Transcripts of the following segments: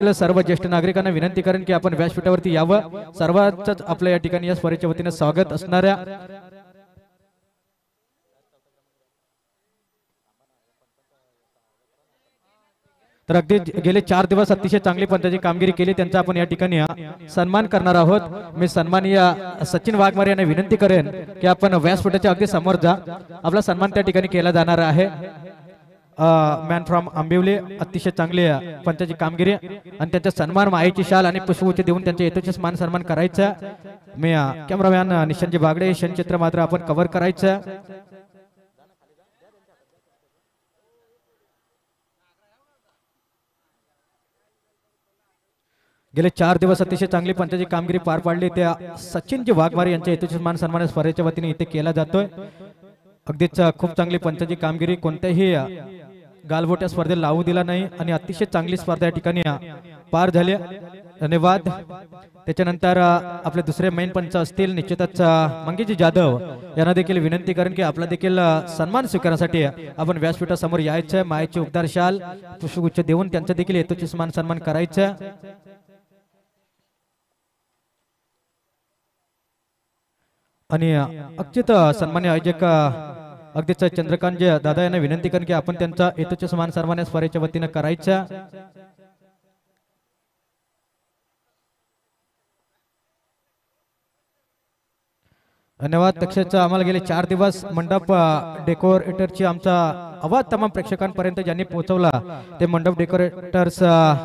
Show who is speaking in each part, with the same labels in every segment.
Speaker 1: सर्व ज्येष्ठ नागरिकांना विनंती करेन की आपण व्यासपीठावरती यावं। सर्वांच आपल्या या ठिकाणी या स्पर्धेच्या वतीने स्वागत असणाऱ्या तर अगदी गेले 4 दिवस अतिशय चांगली पंचाची कामगिरी केली त्यांचा आपण या ठिकाणी सन्मान करणार आहोत। मी सन्माननीय सचिन वाघमारे यांना विनंती करेन की आपण व्यासपीठाच्या अगदी समोर जा। आपला सन्मान त्या ठिकाणी केला जाणार आहे। मॅन फ्रॉम आंबिवली अतिशय चांगली पंचाची कामगिरी आणि त्यांचा सन्मान मायेची शाल आणि पुष्पगुच्छ देऊन त्यांच्या यथोचित मान सन्मान करायचा। मी कॅमेरामॅन निशांतजी बागडे क्षणचित्र मात्र आपण कव्हर करायचं। गेले 4 दिवस अतिशय चांगली पंचाची कामगिरी पार पाडली त्या सचिनजी वाघमारे यांच्या यथोचित मान सन्मान स्पर्धेच्या वतीने इथे केला जातोय। अगदीच खूप चांगली पंचाची कामगिरी कोणत्याही गालबोट्या स्पर्धेला लावू दिला नाही आणि अतिशय चांगली स्पर्धा या ठिकाणी पार झाली। धन्यवाद। त्याच्यानंतर आपले दुसरे मेन पंच असतील निश्चितच मंगेशजी जाधव यांना देखील विनंती करेन की आपला देखील सन्मान स्वीकारण्यासाठी आपण व्यासपीठासमोर यायचं। मायेची उबदार शाल पुष्पगुच्छ देऊन त्यांचा देखील यथोचित मान सन्मान करायचं। आणि अक्षित सन्मान्य आयोजक अगदीच चंद्रकांत दादा यांना विनंती करेन की आपण त्यांचा यथोचित सन्मान सन्मान स्पर्धेच्या वतीने करायचा। धन्यवाद। तसेच आम्हाला गेले 4 दिवस मंडप डेकोरेटरची आमचा आवाज तमाम प्रेक्षकांपर्यंत ज्यांनी पोहोचवला ते मंडप डेकोरेटर्स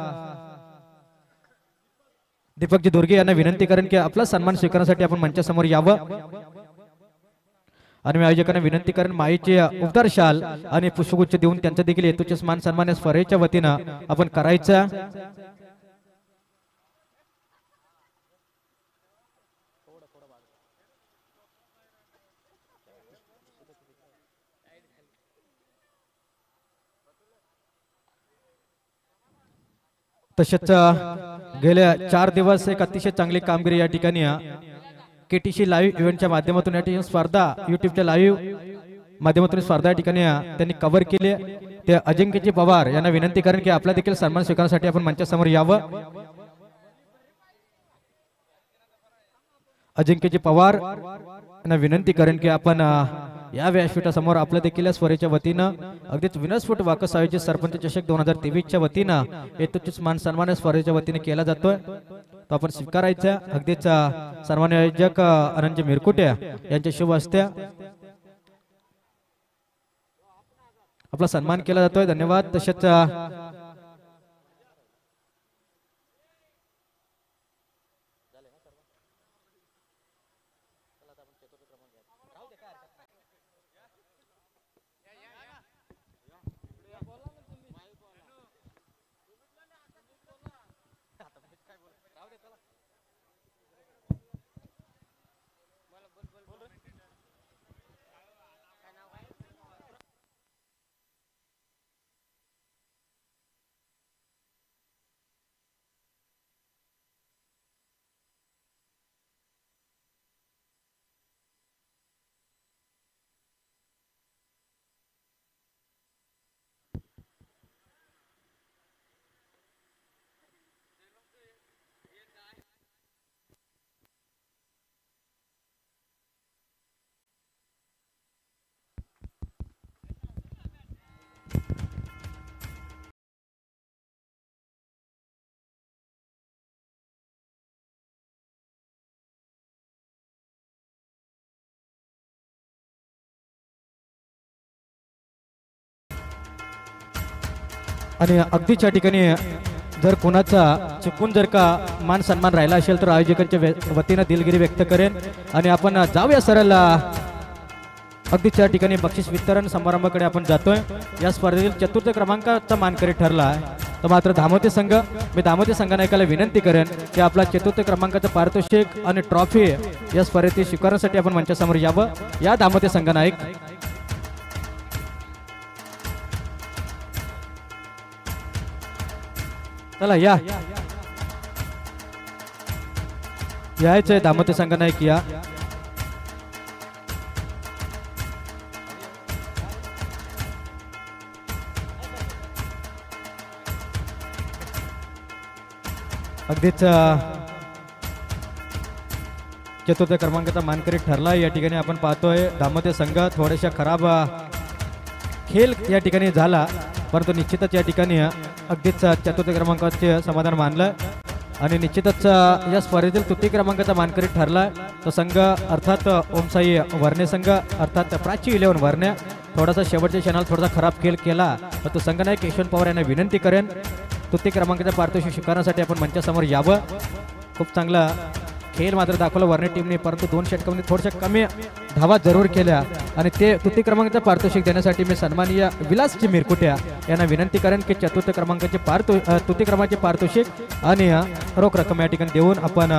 Speaker 1: दीपकजी दुर्गे यांना विनंती करेन की आपला सन्मान स्वीकारण्यासाठी आपण मंचासमोर यावं। आणि मी आयोजकांना विनंती करेन माईची उबदार शाल आणि पुष्पगुच्छ देऊन त्यांचा देखील यथोचित मान सन्मान स्पर्धेच्या वतीने आपण करायचा। तसेच गेल्या 4 दिवस एक अतिशय चांगली कामगिरी या ठिकाणी केटीसी लाईव्ह इव्हेंटच्या माध्यमातून या ठिकाणी स्पर्धा युट्यूबच्या लाईव्ह माध्यमातून स्पर्धा या ठिकाणी त्यांनी कव्हर केली। ते अजिंक्यजी पवार यांना विनंती करेन की आपला देखील सन्मान स्वीकारण्यासाठी आपण मंचासमोर यावं। अजिंक्यजी पवार यांना विनंती करेन की आपण या व्यासपीठासमोर आपल्या देखील स्पर्धेच्या वतीनं अगदीच विनस्फोट वाकस आयोजित सरपंच चषक 2023च्या वतीनं यथोचित मान सन्मान स्पर्धेच्या वतीने केला जातोय तो आपण स्वीकारायचा। अगदीच सन्मान्य आयोजक अनंत मिरकुटे यांच्या शुभ हस्ते आपला सन्मान केला जातोय। धन्यवाद। तसेच आणि अगदीच्या ठिकाणी जर कोणाचा चुकून जर का मान सन्मान राहिला असेल तर आयोजकांच्या वतीने दिलगिरी व्यक्त करेन आणि आपण जाऊया सरळ अगदीच्या ठिकाणी बक्षीस वितरण समारंभाकडे आपण जातोय। या स्पर्धेतील 4र्थ क्रमांकाचा मानकरी ठरला आहे तर मात्र धामोते संघ मी धामोते संघनायकाला विनंती करेन की आपला 4र्थ क्रमांकाचा पारितोषिक आणि ट्रॉफी या स्पर्धेत स्वीकारण्यासाठी आपण मंचासमोर यावं। या धामोते संघनायक चला यायचंय दामोते संघनायक या अगदीच चतुर्थ क्रमांकाचा मानकरी ठरला। या ठिकाणी आपण पाहतोय दामोदर संघ थोड्याशा खराब खेळ या ठिकाणी झाला, परंतु निश्चितच या ठिकाणी अगदीच चतुर्थ क्रमांकाचे समाधान मानलं आणि निश्चितच या स्पर्धेतील तृतीय क्रमांकाचा मानकरी ठरला तो संघ अर्थात ओमसाई वर्णे संघ अर्थात प्राची 11 वर्णे। थोडासा शेवटच्या क्षणाला थोडासा खराब खेळ केला तर तो संघ नायक यशवंत पवार यांना विनंती करेन तृतीय क्रमांकाच्या पारितोषिक स्वीकारण्यासाठी आपण मंचासमोर यावं। खूप चांगला खेळ मात्र दाखवला वर्णे टीमने, परंतु 2 षटकांमध्ये थोड्याशा कमी धावा जरूर केल्या आणि ते तृतीय क्रमांकाचं पारितोषिक देण्यासाठी मी सन्माननीय विलासजी मिरकुट्या यांना विनंती करेन की चतुर्थ क्रमांकाचे तृतीय क्रमांकाचे पारितोषिक आणि रोख रक्कम या ठिकाणी देऊन आपण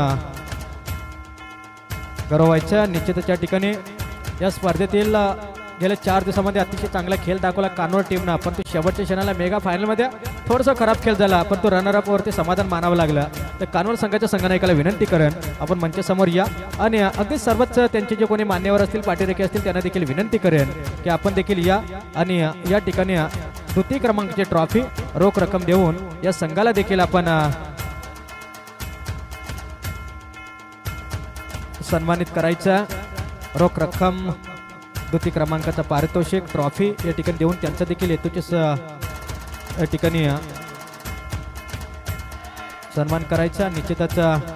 Speaker 1: गौरवायचं। निश्चितच या ठिकाणी या स्पर्धेतील गेल्या 4 दिवसामध्ये अतिशय चांगला खेळ दाखवला कानोर टीमनं, पण तो शेवटच्या क्षणाला मेगा फायनलमध्ये थोडासा खराब खेळ झाला, पण तो रनर वरती समाधान मानावं लागलं। तर कानोर संघाच्या संघनायकाला विनंती करेन आपण मंचासमोर या आणि अगदी सर्वच त्यांचे जे कोणी मान्यवर असतील पाठीरेखे असतील त्यांना देखील विनंती करेन की आपण देखील या आणि या ठिकाणी तृतीय क्रमांकाची ट्रॉफी रोख रक्कम देऊन या संघाला देखील आपण सन्मानित करायचं। रोख रक्कम द्वितीय क्रमांकाचा पारितोषिक ट्रॉफी या ठिकाणी देऊन त्यांचा देखील हेतूचे या ठिकाणी सन्मान करायचा। निश्चितच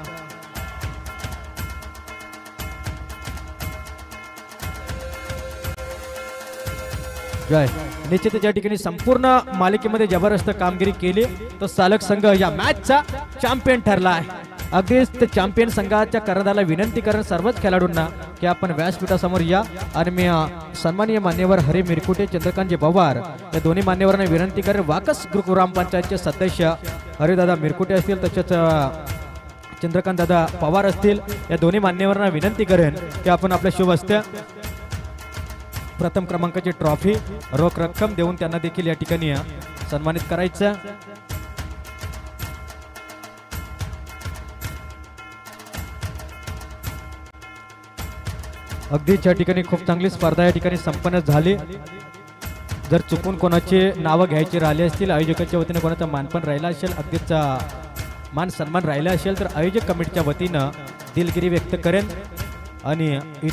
Speaker 1: जय निश्चितच या ठिकाणी संपूर्ण मालिकेमध्ये जबरदस्त कामगिरी केली तो सालक संघ या मॅचचा चॅम्पियन ठरला आहे। अगदीच चॅम्पियन संघाच्या कर्णधाराला विनंती करेन सर्वच खेळाडूंना की आपण व्यासपीठासमोर या आणि मी सन्माननीय मान्यवर हरी मिरकुटे चंद्रकांतजी पवार या दोन्ही मान्यवरांना विनंती करेन वाकस ग्रामपंचायतचे सदस्य हरिदादा मिरकुटे असतील तसेच चंद्रकांत दादा पवार असतील या दोन्ही मान्यवरांना विनंती करेन की आपण आपल्या शुभ हस्ते प्रथम क्रमांकाची ट्रॉफी रोख रक्कम देऊन त्यांना देखील या ठिकाणी सन्मानित करायचं। अगदीच या ठिकाणी खूप चांगली स्पर्धा या ठिकाणी संपन्न झाली। जर चुकून कोणाचे नावं घ्यायची राहिले असतील आयोजकाच्या वतीने कोणाचा मानपण राहिला असेल अगदीच मान सन्मान राहिला असेल तर आयोजक कमिटीच्या वतीनं दिलगिरी व्यक्त करेन आणि